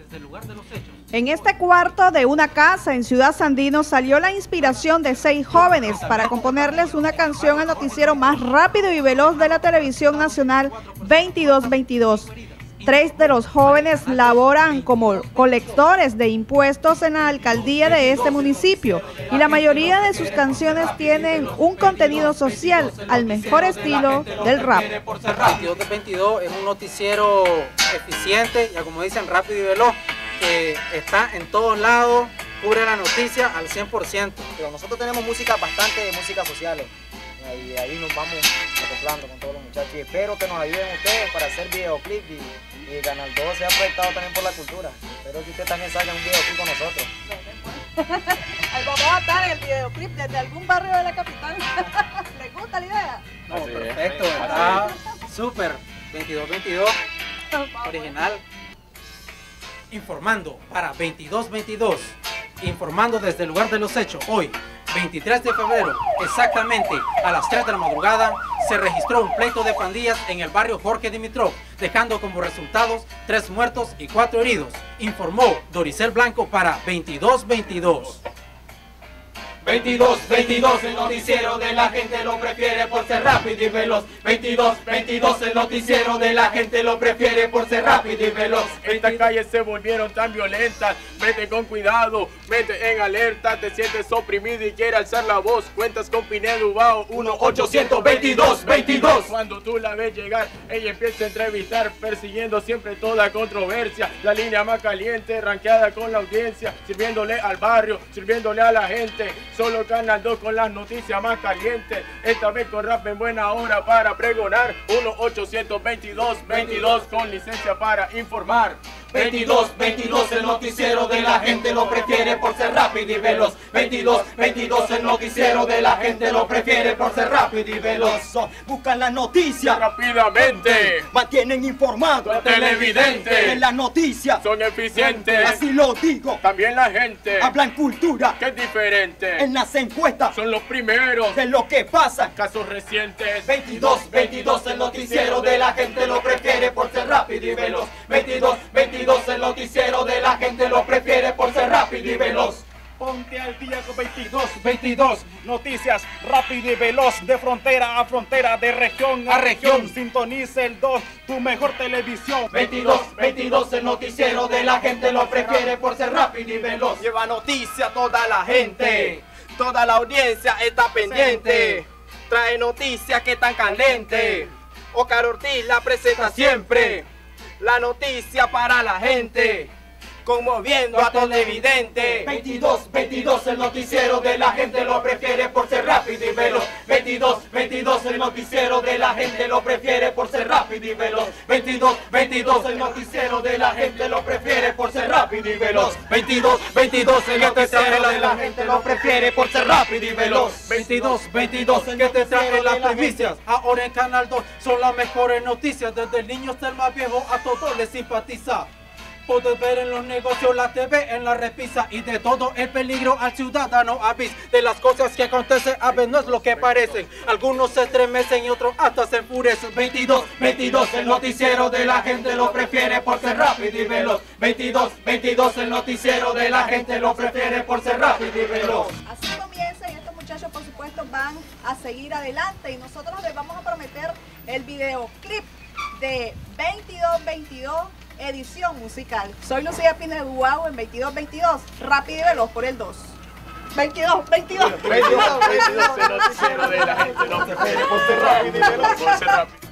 desde el lugar de los hechos. En este cuarto de una casa en Ciudad Sandino salió la inspiración de 6 jóvenes para componerles una canción al noticiero más rápido y veloz de la televisión nacional 2222. 3 de los jóvenes laboran como colectores de impuestos en la alcaldía de este municipio y la mayoría de sus canciones tienen un contenido social al mejor estilo del rap. 2222 es un noticiero eficiente, ya como dicen, rápido y veloz, que está en todos lados, cubre la noticia al 100%. Pero nosotros tenemos bastante música sociales. Y ahí nos vamos acoplando con todos los muchachos y espero que nos ayuden ustedes para hacer videoclips y Canal 2 se ha proyectado también por la cultura. Espero que ustedes también salgan un videoclip con nosotros. Ahí vamos a estar en el videoclip desde algún barrio de la capital. ¿Les gusta la idea? No, perfecto, está súper. 2222, original. Informando para 2222, informando desde el lugar de los hechos. Hoy, 23 de febrero, exactamente a las 3 de la madrugada, se registró un pleito de pandillas en el barrio Jorge Dimitrov, dejando como resultados 3 muertos y 4 heridos. Informó Doricel Blanco para 2222. 2222, el noticiero de la gente lo prefiere por ser rápido y veloz. 2222, el noticiero de la gente lo prefiere por ser rápido y veloz. Estas calles se volvieron tan violentas, vete con cuidado, vete en alerta, te sientes oprimido y quieres alzar la voz. Cuentas con Pinedo Ubao 1-800-2222. Cuando tú la ves llegar, ella empieza a entrevistar, persiguiendo siempre toda controversia. La línea más caliente, ranqueada con la audiencia, sirviéndole al barrio, sirviéndole a la gente. Solo Canal 2 con las noticias más calientes, esta vez con rap en buena hora para pregonar. 1-800-2222 con licencia para informar. 2222, el noticiero de la gente lo prefiere por ser rápido y veloz. 2222, el noticiero de la gente lo prefiere por ser rápido y veloz. Buscan la noticia rápidamente, mantienen informado al televidente. En las noticias son eficientes, así lo digo. También la gente hablan cultura, que es diferente. En las encuestas son los primeros de lo que pasa, casos recientes. 2222, el noticiero de la gente lo prefiere por ser rápido y veloz. 2222, el noticiero de la gente lo prefiere por ser rápido y veloz. Ponte al día con 2222, noticias rápido y veloz, de frontera a frontera, de región a región. Sintoniza el 2, tu mejor televisión. 2222, el noticiero de la gente lo prefiere por ser rápido y veloz. Lleva noticia a toda la gente, toda la audiencia está pendiente. Trae noticias que están calientes. Oscar Ortiz la presenta siempre. La noticia para la gente, conmoviendo a televidente. 2222, el noticiero de la gente lo prefiere por ser rápido y veloz. 2222, el noticiero de la gente lo prefiere por ser rápido y veloz. 2222, el noticiero de la gente lo prefiere por ser rápido y veloz. 2222, el noticiero de la gente lo prefiere por ser rápido y veloz. 2222, el que te trae las primicias. Ahora en Canal 2 son las mejores noticias, desde el niño hasta el más viejo, a todos les simpatiza. Puedes ver en los negocios, la TV, en la repisa, y de todo el peligro al ciudadano avisa. De las cosas que acontecen, a veces no es lo que parecen. Algunos se estremecen y otros hasta se enfurecen. 2222, el noticiero de la gente lo prefiere por ser rápido y veloz. 2222, el noticiero de la gente lo prefiere por ser rápido y veloz. Así comienza y estos muchachos por supuesto van a seguir adelante y nosotros les vamos a prometer el videoclip de 2222 edición musical. Soy Lucía Pinedo Ubao en 2222, rápido y veloz por el 2. 2222. 2222, el noticiero de la gente lo prefiere por ser rápido y veloz.